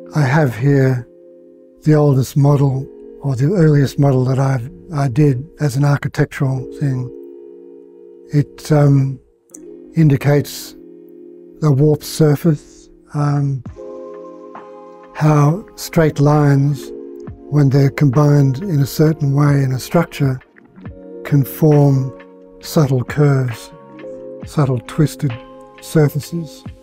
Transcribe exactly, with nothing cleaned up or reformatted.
I have here the oldest model, or the earliest model that I've, I did as an architectural thing. It um, indicates the warped surface, um, how straight lines, when they're combined in a certain way in a structure, can form subtle curves, subtle twisted surfaces.